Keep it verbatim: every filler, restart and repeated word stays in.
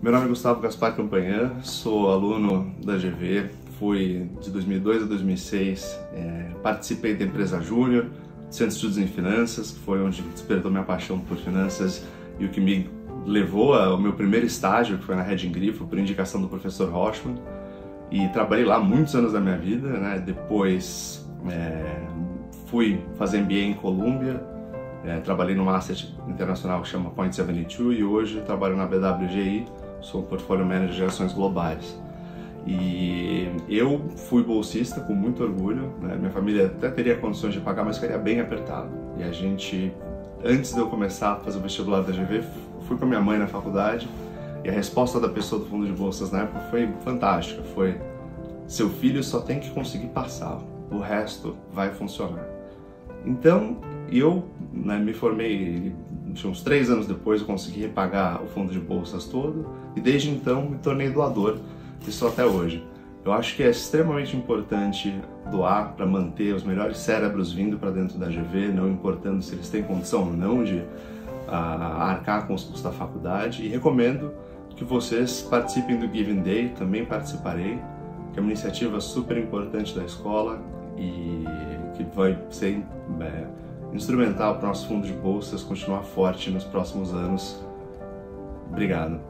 Meu nome é Gustavo Gaspar Campanhã, sou aluno da G V, fui de dois mil e dois a dois mil e seis, é, participei da empresa Júnior, Centro de Estudos em Finanças, que foi onde despertou minha paixão por finanças e o que me levou ao meu primeiro estágio, que foi na Red Grifo, por indicação do professor Rochman, e trabalhei lá muitos anos da minha vida, né? Depois é, fui fazer M B A em Colômbia, é, trabalhei numa asset internacional que chama Point setenta e dois e hoje trabalho na B W G I, sou um portfólio manager de ações globais. E eu fui bolsista com muito orgulho, né? Minha família até teria condições de pagar, mas ficaria bem apertado. E a gente, antes de eu começar a fazer o vestibular da G V, fui com a minha mãe na faculdade e a resposta da pessoa do fundo de bolsas na época foi fantástica, foi: seu filho só tem que conseguir passar, o resto vai funcionar. Então eu, né, me formei, uns três anos depois eu consegui repagar o fundo de bolsas todo e desde então me tornei doador, isso até hoje. Eu acho que é extremamente importante doar para manter os melhores cérebros vindo para dentro da G V, não importando se eles têm condição ou não de uh, arcar com os custos da faculdade, e recomendo que vocês participem do Giving Day, também participarei, que é uma iniciativa super importante da escola e que vai ser é, instrumental para o nosso fundo de bolsas continuar forte nos próximos anos. Obrigado.